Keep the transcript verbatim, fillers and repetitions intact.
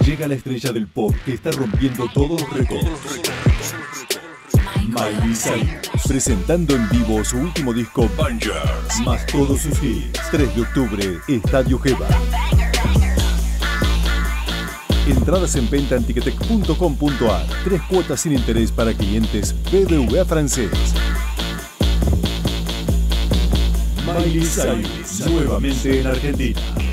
Llega la estrella del pop que está rompiendo todos los récords. Miley Cyrus, presentando en vivo su último disco Bangers, más todos sus hits. tres de octubre, Estadio Geva. Entradas en venta en ticketek punto com punto ar. Tres cuotas sin interés para clientes B B V A francés. Miley Cyrus, nuevamente en Argentina.